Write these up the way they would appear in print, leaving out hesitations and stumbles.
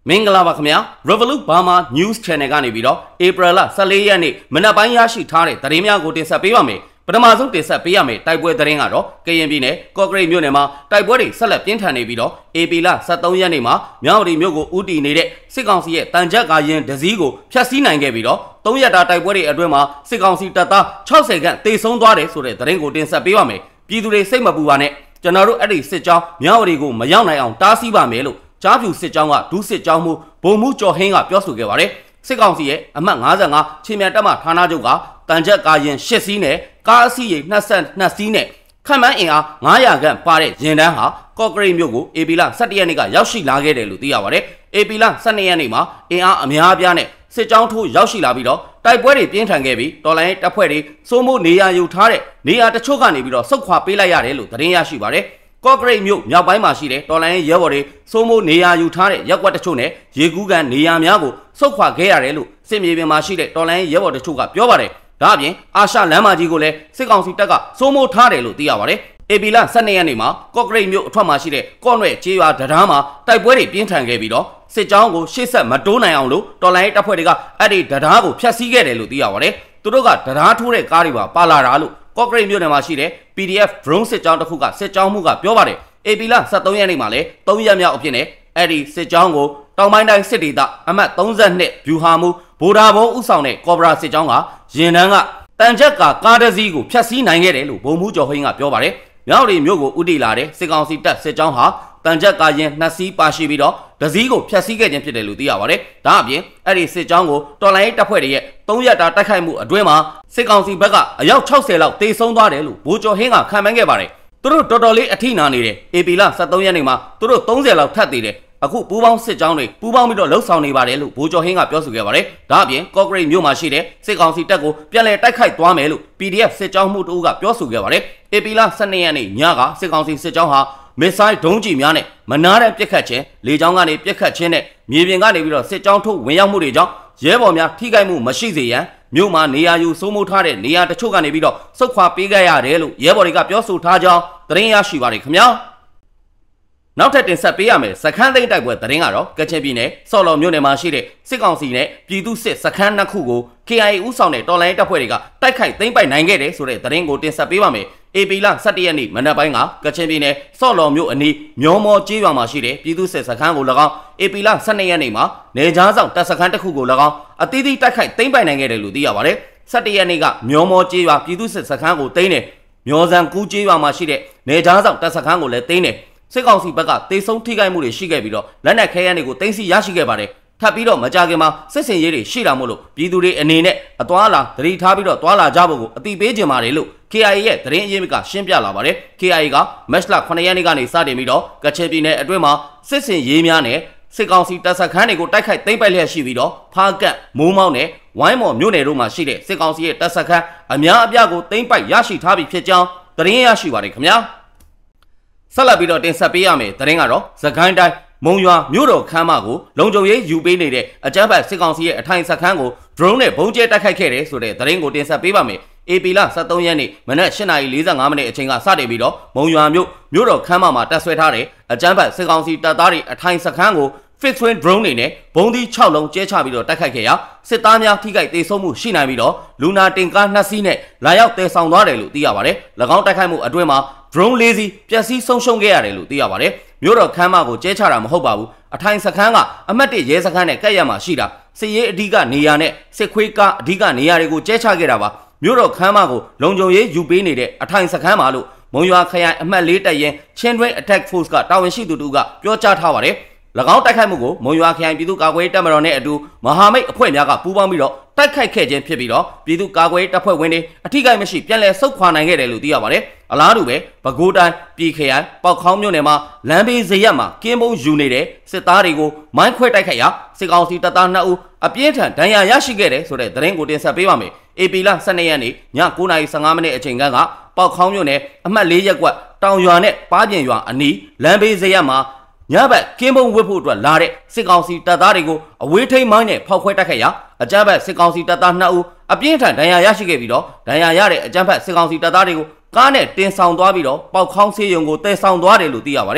မင်္ဂလာပါခင်ဗျာ Revolut Burma News Channel ကနေပြီးတော့ April 14 ရက်နေ့မနက်ပိုင်းရရှိထားတဲ့သတင်းများကိုတင်ဆက်ပေးပါမယ်ပထမဆုံးတင်ဆက်ပေးရမယ်တိုက်ပွဲသတင်းကတော့ကရင်ပြည်နယ်ကော့ကရိတ်မြို့နယ်မှာတိုက်ပွဲတွေဆက်လက်ပြင်းထန်နေပြီးတော့ April 13 ရက်နေ့မှာမြောက်ရီမြို့ကိုဦးတည်နေတဲ့စစ်ကောင်စီရဲ့တန်ကြပ်ကာရင်ဒစည်းကိုဖျက်ဆီးနိုင်ခဲ့ပြီးတော့3ရက်တာတိုက်ပွဲတွေအတွင်းမှာစစ်ကောင်စီတပ်သား60ခန့်တေဆုံးသွားတယ်ဆိုတဲ့သတင်းကိုတင်ဆက်ပေးပါမယ်ပြည်သူတွေစိတ်မပူပါနဲ့ကျွန်တော်တို့အဲ့ဒီစစ်ကြောင်းမြောက်ရီကိုမရောက်နိုင်အောင်တားဆီးပါမယ်လို့ကြားဖြူစစ်ကြောင်းကဒုစစ်ကြောင်းမှုဘုံမှုကျော်ဟင်းကပြောဆိုခဲ့ပါတယ်စစ်ကောင်စီရဲ့အမှတ်55ချင်းမြန်တပ်မဌာနချုပ်ကတန်ကြပ်ကာရင်8စီးနဲ့ကားအစီးရေ22စီးနဲ့ခန့်မှန်းအင်အား900ခန့်ပါတဲ့ရင်တန်းဟာကော့ကရိတ်မြို့ကိုဧပြီလ17ရက်နေ့ကရောက်ရှိလာခဲ့တယ်လို့သိရပါတယ်ဧပြီလ12ရက်နေ့မှာအင်အားအများအပြားနဲ့စစ်ကြောင်းထိုးရောက်ရှိလာပြီးတော့တိုက်ပွဲတွေပြင်းထန်ခဲ့ပြီးတော်လိုင်းတပ်ဖွဲ့တွေစိုးမိုးနေရာယူထားတဲ့နေရာတချို့ကနေပြီးတော့ဆုတ်ခွာပေးလိုက်ရတယ်လို့သတင်းရရှိပါတယ်ကော့ကရိတ်မြို့မြောက်ပိုင်းမှာရှိတဲ့တော်လိုင်းရဲဘော်တွေစိုးမိုးနေရာယူထားတဲ့ရပ်ကွက်တချို့နဲ့ရေကူးကန်နေရာများကိုဆုတ်ခွာခဲ့ရတယ်လို့စစ်မြေပြင်မှာရှိတဲ့တော်လိုင်းရဲဘော်တချို့ကပြောပါတယ်ဒါအပြင်အာရှလမ်းမကြီးကိုလည်းစစ်ကောင်စီတပ်ကစိုးမိုးထားတယ်လို့သိရပါတယ်ဧပြီလ12ရက်နေ့မှာကော့ကရိတ်မြို့အထွက်မှာရှိတဲ့ကော့နွဲ့ကျေးရွာတရားမှာတိုက်ပွဲတွေပြင်းထန်ခဲ့ပြီးတော့စစ်ကြောင်းကိုရှေ့ဆက်မတိုးနိုင်အောင်လို့တော်လိုင်းတပ်ဖွဲ့တွေကအဲ့ဒီတရားကိုဖျက်ဆီးခဲ့တယ်လို့သိရပါတယ်သူတို့ကတရားထိုးတဲ့ကားတွေပါလာတာလို့ကော့ကရိတ်မြို့နယ်မှာရှိတဲ့ PDF drone စစ်ကြောင်းတစ်ခုကစစ်ကြောင်းမှုကပြောပါတယ်ဧပြီလ13ရက်နေ့မှာလည်း3ရက်မြောက်အဖြစ်နဲ့အဲ့ဒီစစ်ကြောင်းကိုတောင်ပိုင်းတိုင်းစစ်ဒေသအမှတ်32ဗျူဟာမှုဗိုလ်ဒါဘုံဥဆောင်တဲ့ကော့ဘရာစစ်ကြောင်းကရင်တန်းကတန်ကြပ်ကားတစ်စီးကိုဖျက်ဆီးနိုင်ခဲ့တယ်လို့ဗိုလ်မှူးကျော်ဟိန်းကပြောပါတယ်မြောက်ရီမြို့ကိုဦးတည်လာတဲ့စစ်ကောင်စီတပ်စစ်ကြောင်းဟာတန်ကြပ်ကာရင်2စီးပါရှိပြီးတော့ဒစည်းကိုဖျက်ဆီးခဲ့ခြင်းဖြစ်တယ်လို့သိရပါတယ်။ဒါအပြင်အဲ့ဒီစစ်ကြောင်းကိုတော်လိုင်းတပ်ဖွဲ့တွေရဲ့3ရက်တာတိုက်ခိုက်မှုအတွင်းမှာစစ်ကောင်စီဘက်ကအယောက်60လောက်တေဆုံးသွားတယ်လို့ဗိုလ်ကျော်ဟင်းကခန့်မှန်းခဲ့ပါတယ်။သူတို့တော်တော်လေးအထိနာနေတယ်။ AP လ13ရက်နေ့မှာသူတို့30လောက်ထပ်သေးတယ်။အခုပူးပေါင်းစစ်ကြောင်းတွေပူးပေါင်းပြီးတော့လှုပ်ဆောင်နေပါတယ်လို့ဗိုလ်ကျော်ဟင်းကပြောဆိုခဲ့ပါတယ်။ဒါအပြင်ကော့ကရိတ်မြို့မှာရှိတဲ့စစ်ကောင်စီတပ်ကိုပြန်လည်တိုက်ခိုက်သွားမယ်လို့ PDF စစ်ကြောင်းမှုတို့ကပြောဆိုခဲ့ပါတယ်။ AP လ12ရက်နေ့ညကစစ်ကောင်စီစစ်ကြောင်းဟာမစ်ဆိုင်းဒုံးကျည်များနဲ့မနာတဲ့ပြစ်ခတ်ခြင်းလေကြောင်းကနေပြစ်ခတ်ခြင်းနဲ့မြေပြင်ကနေပြီးတော့စစ်ကြောင်းထုတ်ဝင်ရောက်မှုတွေကြောင့်ရဲဘော်များထိခိုက်မှုမရှိစေရန်မြို့မှာနေရာယူစိုးမိုးထားတဲ့နေရာတချို့ကနေပြီးတော့စုခွာပေးခဲ့ရတယ်လို့ရဲဘော်တွေကပြောဆိုထားကြောင်းသတင်းရရှိပါတယ်ခင်ဗျာနောက်ထပ်တင်ဆက်ပေးရမယ်စခန်းသိမ်းတိုက်ပွဲသတင်းကတော့ကချင်ပြည်နယ်စော်လော်မြို့နယ်မှာရှိတဲ့စစ်ကောင်စီနဲ့ပြည်သူစစ်စခန်းနှစ်ခုကို KIA ဦးဆောင်တဲ့တော်လိုင်းတပ်ဖွဲ့တွေကတိုက်ခိုက်သိမ်းပိုက်နိုင်ခဲ့တယ်ဆိုတဲ့သတင်းကိုတင်ဆက်ပေးပါမယ်AP လ17ရက်နေ့မနက်ပိုင်းကကချင်ပြည်နယ်စော့လော်မြို့အနီးမျိုးမောကျေးရွာမှာရှိတဲ့ပြည်သူ့စစ်စခန်းကို၎င်း AP လ12ရက်နေ့မှာနေကြားဆောင်တပ်စခန်းတစ်ခုကို၎င်းအသီးသီးတိုက်ခိုက်သိမ်းပိုက်နိုင်ခဲ့တယ်လို့သိရပါတယ်17ရက်နေ့ကမျိုးမောကျေးရွာပြည်သူ့စစ်စခန်းကိုသိမ်းတယ်မျိုးစံကူးကျေးရွာမှာရှိတဲ့နေကြားဆောင်တပ်စခန်းကိုလည်းသိမ်းတယ်စစ်ကောင်စီဘက်ကတေဆုံးထိခိုက်မှုတွေရှိခဲ့ပြီးတော့လက်နက်ခဲယမ်းတွေကိုသိမ်းဆည်းရရှိခဲ့ပါတယ်ထပ်ပြီးတော့မကြခင်မှာစစ်စင်ရေးတွေရှိတာမို့လို့ပြည်သူတွေအနေနဲ့အသွာလာသတိထားပြီးတော့သွာလာကြဖို့ကိုအတိပေးခြင်းပါတယ်လို့ KIA ရဲ့သတင်းအရင်းမြစ်ကရှင်းပြလာပါတယ် KIA ကမတ်လ9ရက်နေ့ကနေစတင်ပြီးတော့ကချင်ပြည်နယ်အတွင်းမှာစစ်စင်ရေးများနဲ့စစ်ကောင်စီတပ်စခန်းတွေကိုတိုက်ခိုက်သိမ်းပိုက်လျက်ရှိပြီးတော့ဖားကတ်မိုးမောင်းနဲ့ဝိုင်းမော်မြို့နယ်တို့မှာရှိတဲ့စစ်ကောင်စီရဲ့တပ်စခန်းအများအပြားကိုသိမ်းပိုက်ရရှိထားပြီးဖြစ်ကြောင်းသတင်းရရှိပါတယ်ခင်ဗျာဆက်လက်ပြီးတော့တင်ဆက်ပေးရမယ်သတင်းကတော့စကိုင်းတိုင်းမုံရွာမြို့တော်ခမ်းမကိုလုံခြုံရေးယူပေးနေတဲ့အကြမ်းဖက်စစ်ကောင်စီရဲ့အထိုင်စခန်းကို drone နဲ့ဘုံကျဲတိုက်ခိုက်ခဲ့တယ်ဆိုတဲ့သတင်းကိုတင်ဆက်ပေးပါမယ်AP လ13ရက်နေ့မနက်8:45မိနစ်အချိန်ကစတင်ပြီးတော့မုံရွာမြို့တော်ခမ်းမမှာတပ်ဆွဲထားတဲ့အကြမ်းဖက်စစ်ကောင်စီတပ်သားတွေအထိုင်စခန်းကို fixed wing drone တွေနဲ့ဘုံသီး6လုံးကျဲချပြီးတော့တိုက်ခိုက်ခဲ့ရာစစ်သားများထိခိုက်ဒေဆုံးမှုရှိနိုင်ပြီးတော့လူနာတင်ကား2စီးနဲ့လာရောက်တည်ဆောင်သွားတယ်လို့သိရပါတယ်၎င်းတိုက်ခိုက်မှုအတွင်းမှာ drone 4စီးပျက်စီးဆုံးရှုံးခဲ့ရတယ်လို့သိရပါတယ်မြို့တော်ခမ်းမကိုကျဲချတာမဟုတ်ပါဘူးအထိုင်စခန်းကအမှတ်1ရဲစခန်းနဲ့ကပ်ရမှာရှိတာစစ်ရေးအဓိကနေရာနဲ့စစ်ခွေးကားအဓိကနေရာတွေကိုကျဲချခဲ့တာပါမြို့တော်ခမ်းမကိုလုံခြုံရေးယူပေးနေတဲ့အထိုင်စခန်းမှာလို့မုံရွာခရိုင်အမှတ်4တပ်ရင်း Children Attack Force ကတာဝန်ရှိသူတို့ကပြောကြားထားပါတယ်၎င်းတိုက်ခိုက်မှုကိုမုံရွာခရိုင်ပြည်သူ့ကာကွယ်ရေးတပ်မတော်နဲ့အတူမဟာမိတ်အဖွဲ့များကပူးပေါင်းပြီးတော့တိုက်ခိုက်ခဲ့ခြင်းဖြစ်ပြီးတော့ပြည်သူ့ကာကွယ်ရေးတပ်ဖွဲ့ဝင်တွေအထိကိမရှိပြန်လည်ဆုတ်ခွာနိုင်ခဲ့တယ်လို့သိရပါတယ်အလားတူပဲပဲခူးတိုင်းပြည်ခရိုင်ပေါက်ခေါင်းမြို့နယ်မှာလမ်းဘေးဇရက်မှာကင်းပုံးယူနေတဲ့စစ်သားတွေကိုမိုင်းခွဲတိုက်ခိုက်ရာစစ်ကောင်စီတပ်သား2ဦးအပြင်းထန်ဒဏ်ရာရရှိခဲ့တယ်ဆိုတဲ့သတင်းကိုတင်ဆက်ပေးပါမယ်AP လ12ရက်နေ့ည9:15မိနစ်အချိန်ကပေါက်ခေါင်းမြို့နယ်အမှတ်4ရပ်ကွက်တောင်ရွာနဲ့ပါးပြင်ရွာအနီးလမ်းဘေးဇရက်မှာညဘက်ကင်းပုံးဝစ်ဖို့အတွက်လာတဲ့စစ်ကောင်စီတပ်သားတွေကိုအဝေးထိန်းမိုင်းနဲ့ဖောက်ခွဲတိုက်ခိုက်ရာအကြမ်းဖက်စစ်ကောင်စီတပ်သား2ဦးအပြင်းထန်ဒဏ်ရာရရှိခဲ့ပြီးတော့ဒဏ်ရာရတဲ့အကြမ်းဖက်စစ်ကောင်စီတပ်သားတွေကိုကားနဲ့တင်ဆောင်သွားပြီးတော့ပေါက်ခေါင်းဆေးရုံကိုတည်ဆောင်သွားတယ်လို့သိရပါတယ်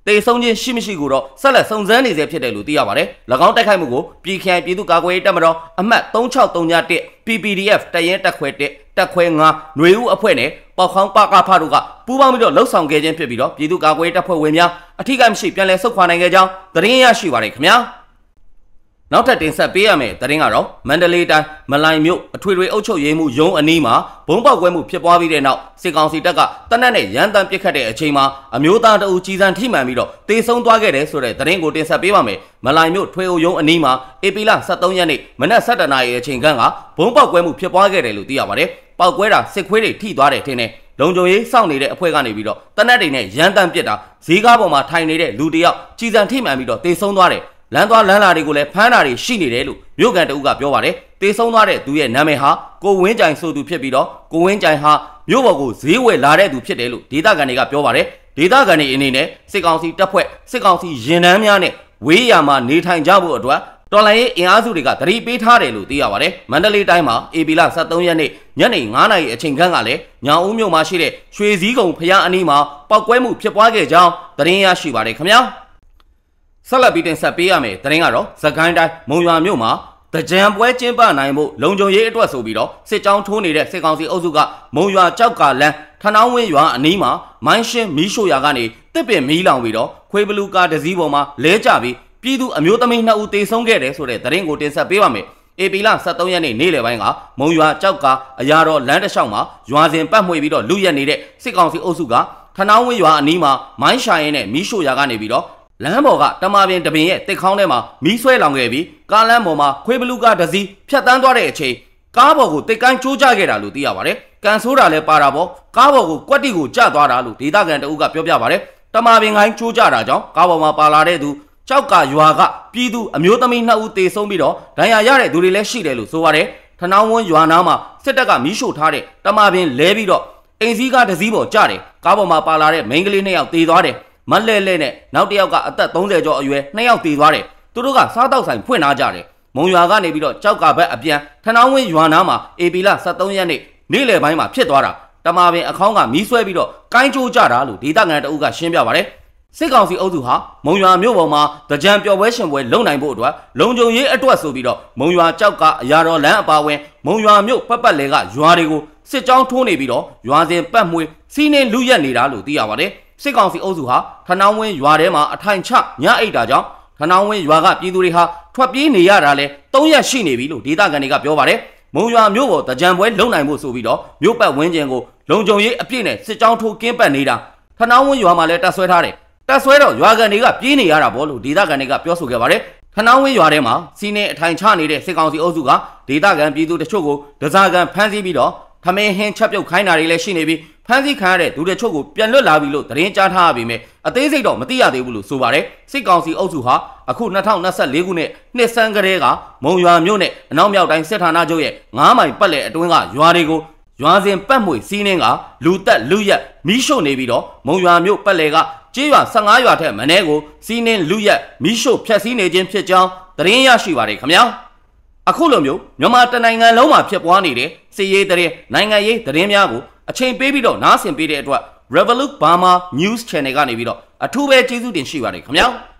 တေဆုံးချင်းရှိမရှိကိုတော့ဆက်လက်စုံစမ်းနေစေဖြစ်တယ်လို့သိရပါတယ်။၎င်းတိုက်ခိုက်မှုကိုပြည်ခိုင်ပြည်သူ့ကာကွယ်ရေးတပ်မတော်အမှတ်3631 PPDF တရင်တက်ခွဲ1တက်ခွဲ9ຫນွေဦးအဖွဲ့နဲ့ပေါခေါင်းပကဖတို့ကပူးပေါင်းပြီးတော့လှုပ်ဆောင်ခဲ့ခြင်းဖြစ်ပြီးတော့ပြည်သူ့ကာကွယ်ရေးတပ်ဖွဲ့ဝင်များအထိကိမရှိပြန်လည်ဆုတ်ခွာနိုင်ခဲ့ကြောင်းသတင်းရရှိပါတယ်ခင်ဗျာ။နောက်ထပ်တင်ဆက်ပေးရမယ့်သတင်းကတော့မန္တလေးတိုင်းမလိုင်မြို့အထွေထွေအုပ်ချုပ်ရေးမှူးရုံးအနီးမှာဘုံပေါက်ကွဲမှုဖြစ်ပွားပြီးတဲ့နောက်စစ်ကောင်စီတပ်ကတနက်နဲ့ရန်တမ်းပစ်ခတ်တဲ့အချိန်မှာအမျိုးသားတအူကြီးစံထိမှန်ပြီးတော့တေဆုံးသွားခဲ့တယ်ဆိုတဲ့သတင်းကိုတင်ဆက်ပေးပါမယ်။မလိုင်မြို့ထွေအုပ်ရုံးအနီးမှာဧပြီလ23ရက်နေ့မနက်7:00နာရီအချိန်ခန့်ကဘုံပေါက်ကွဲမှုဖြစ်ပွားခဲ့တယ်လို့သိရပါတယ်။ပေါက်ကွဲတာစစ်ခွေးတွေထိသွားတယ်ထင်တယ်။လုံခြုံရေးစောင့်နေတဲ့အဖွဲ့ကနေပြီးတော့တနက်တွေနဲ့ရန်တမ်းပစ်တာဈေးကားပေါ်မှာထိုင်နေတဲ့လူတယောက်ကြီးစံထိမှန်ပြီးတော့တေဆုံးသွားတယ်။လမ်းသွားလမ်းလာတွေကိုလည်းဖမ်းတာတွေရှိနေတယ်လို့မြို့ကန်တအုပ်ကပြောပါတယ်။တေဆုံးသွားတဲ့သူရဲ့နာမည်ဟာကိုဝင်းကြိုင်ဆိုသူဖြစ်ပြီးတော့ကိုဝင်းကြိုင်ဟာမြို့ပေါ်ကိုဈေးဝယ်လာတဲ့သူဖြစ်တယ်လို့ဒေသခံတွေကပြောပါတယ်။ဒေသခံတွေအနေနဲ့စစ်ကောင်စီတပ်ဖွဲ့စစ်ကောင်စီရင်နှန်းများနဲ့ဝေးရမှာနေထိုင်ကြဖို့အတွက်တော်လိုင်းရေးအင်အားစုတွေကသတိပေးထားတယ်လို့သိရပါတယ်။မန္တလေးတိုင်းမှာဧပြီလ23ရက်နေ့ညနေ9:00နာရီအချိန်ခန့်ကလည်းညောင်ဦးမြို့မှာရှိတဲ့ရွှေစည်းကုံဖျားအနီးမှာပောက်ကွဲမှုဖြစ်ပွားခဲ့ကြောင်းသတင်းရရှိပါတယ်ခင်ဗျာ။ဆက်လက်ပြီးတင်ဆက်ပေးရမယ်သတင်းကတော့စကိုင်းတိုင်းမုံရွာမြို့မှာတကြံပွဲကျင်းပနိုင်မှုလုံခြုံရေးအတွက်ဆိုပြီးတော့စစ်ကြောင်းထိုးနေတဲ့စစ်ကောင်စီအုပ်စုကမုံရွာကြောက်ကလန်းထနောင်းဝင်းရွာအနီးမှာမိုင်းရှင်းမီးရှို့ရာကနေတစ်ပင်မီးလောင်ပြီးတော့ခွေးဘလူးကားတစ်စီးပေါ်မှာလဲကျပြီးပြည်သူအမျိုးသမီး2ဦးတေဆုံးခဲ့တယ်ဆိုတဲ့သတင်းကိုတင်ဆက်ပေးပါမယ်။ဧပြီလ23ရက်နေ့နေ့လယ်ပိုင်းကမုံရွာကြောက်ကအရာတော်လမ်းတစ်လျှောက်မှာရွာစဉ်ပတ်မှွေပြီးတော့လူရက်နေတဲ့စစ်ကောင်စီအုပ်စုကထနောင်းဝင်းရွာအနီးမှာမိုင်းရှာရင်နဲ့မီးရှို့ရာကနေပြီးတော့လမ်းပေါ်ကတမပင်တပင်ရဲ့တစ်ခေါင်းထဲမှာမီးဆွဲလောင်ခဲ့ပြီးကားလမ်းပေါ်မှာခွေးဘလူးကားတစ်စီးဖြတ်တန်းသွားတဲ့အချိန်ကားပေါ်ကိုတစ်ကိုင်းကျိုးကျခဲ့တာလို့သိရပါတယ်။ကန်ဆိုးတာလည်းပါတာပေါ့ကားပေါ်ကိုကွက်တိကိုကျသွားတာလို့ဒေသခံတအုပ်ကပြောပြပါတယ်။တမပင်ကိုင်းကျိုးကျတာကြောင့်ကားပေါ်မှာပါလာတဲ့သူကြောက်ကရွာကပြည်သူအမျိုးသမီး2ဦးတေဆုံးပြီးတော့ဒဏ်ရာရတဲ့သူတွေလည်းရှိတယ်လို့ဆိုပါတယ်။ထနောင်းဝန်းရွာနားမှာစစ်တပ်ကမီးရှို့ထားတဲ့တမပင်လဲပြီးတော့အိမ်စည်းကားတစ်စီးပေါ်ကျတယ်။ကားပေါ်မှာပါလာတဲ့မိန်းကလေး2ယောက်တေသွားတယ်။မလဲလဲနဲ့နောက်တစ်ယောက်ကအသက်30ကျော်အရွယ်2ယောက်တေသွားတယ်။သူတို့ကစားတောက်ဆိုင်ဖွင့်ထားကြတယ်။မုံရွာကနေပြီးတော့ကြောက်ကဘက်အပြန်ထနောင်းဝင်းရွာနားမှာဧပြီလ23ရက်နေ့နေ့လယ်ပိုင်းမှာဖြစ်သွားတာတမာပင်အခေါင်းကမီးဆွဲပြီးတော့ကိုင်းကျိုးကြတာလို့ဒေသခံတအုပ်ကရှင်းပြပါတယ်။စစ်ကောင်စီအုပ်စုဟာမုံရွာမြို့ပေါ်မှာတကြံပျော်ပွဲရှင်ပွဲလုပ်နိုင်ဖို့အတွက်လုံခြုံရေးအတွက်ဆိုပြီးတော့မုံရွာကြောက်ကအရာတော်လမ်းအပါဝင်မုံရွာမြို့ပတ်လဲကရွာတွေကိုစစ်ကြောင်းထိုးနေပြီးတော့ရွာစဉ်ပတ်မှွေစီးနှင်းလူရက်နေတာလို့သိရပါတယ်။စစ်ကောင်စီအုပ်စုဟာထနောင်းဝင်းရွာထဲမှာအထိုင်ချညအိတ်တာကြောင့်ထနောင်းဝင်းရွာကပြည်သူတွေဟာထွက်ပြေးနေရတာလဲ3ရက်ရှိနေပြီလို့ဒေသခံတွေကပြောပါတယ်။မုံရွာမြို့ပေါ်တကြံပွဲလုံနိုင်ဖို့ဆိုပြီးတော့မြို့ပတ်ဝန်းကျင်ကိုလုံခြုံရေးအပြည့်နဲ့စစ်ကြောင်းထိုးကင်းပတ်နေတာထနောင်းဝင်းရွာမှာလဲတပ်ဆွဲထားတယ်။တပ်ဆွဲတော့ရွာကန်တွေကပြေးနေရတာပေါ့လို့ဒေသခံတွေကပြောဆိုခဲ့ပါတယ်။ထနောင်းဝင်းရွာထဲမှာစီးနေအထိုင်ချနေတဲ့စစ်ကောင်စီအုပ်စုကဒေသခံပြည်သူတချို့ကိုဒဇာကန်ဖမ်းဆီးပြီးတော့ထမင်းဟင်းချက်ပြုတ်ခိုင်းတာတွေလည်းရှိနေပြီးဖမ်းဆီးခံရတဲ့သူတချို့ကိုပြန်လွတ်လာပြီလို့သတင်းကြားထားရပေမဲ့အသေးစိတ်တော့မသိရသေးဘူးလို့ဆိုပါတယ်စစ်ကောင်စီအုပ်စုဟာအခု2024ခုနှစ်ဆန်းကလေးကမုံရွာမြို့နဲ့အနောက်မြောက်တိုင်းစစ်ဌာနချုပ်ရဲ့9မိုင်ပတ်လည်အတွင်းကရွာတွေကိုရွာစဉ်ပတ်မှွေစီးနှင်းကလူတက်လူရက်မီးရှို့နေပြီးတော့မုံရွာမြို့ပတ်လည်ကကျေးရွာ15ရွာထက်မနည်းကိုစီးနှင်းလူရက်မီးရှို့ဖျက်ဆီးနေခြင်းဖြစ်ကြောင်းသတင်းရရှိပါတယ်ခင်ဗျာအခုလိုမျိုးမြန်မာတနိုင်ငံလုံးမှာဖြစ်ပွားနေတဲ့စစ်ရေးသတင်းနိုင်ငံရေးသတင်းများကိုအချိန်ပေးပြီးတော့နားဆင်ပေးတဲ့အတွက် Revolut Burma News Channel ကနေပြီးတော့အထူးပဲကျေးဇူးတင်ရှိပါတယ်ခင်ဗျာ